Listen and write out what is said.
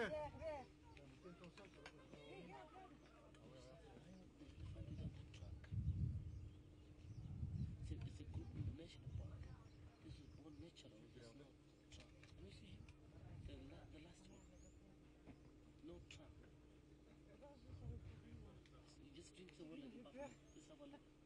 Where? It's a group in the national park. This is all natural. There's no truck. Can you see him? The last one. No truck. So you just drink the water. Let's have a look.